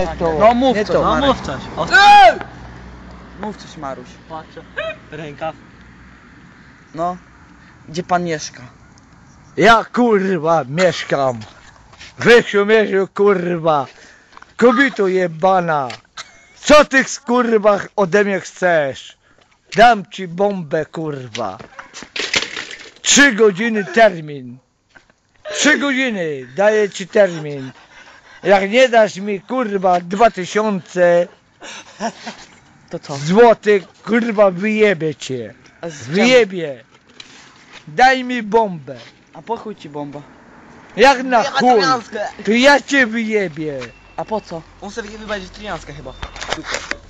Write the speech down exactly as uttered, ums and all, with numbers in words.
nie to. No mów nie coś, to. no No mów mów coś. O, Mów coś, Maruś. patrzę. Rękaw. No. Gdzie pan mieszka? Ja kurwa mieszkam. Wysiu, miesiu, kurwa. Kobito jebana. Co ty kurwa ode mnie chcesz? Dam ci bombę kurwa. Trzy godziny termin. Trzy godziny daję ci termin. Jak nie dasz mi kurwa dwa tysiące To co? złotych, kurwa wyjebie cię. A z czemu? Wyjebie. Daj mi bombę. A po chuj ci bomba? Jak na chuj. Trójanskę. To ja cię wyjebię. A po co? On sobie wybrać trójanskę chyba. Super.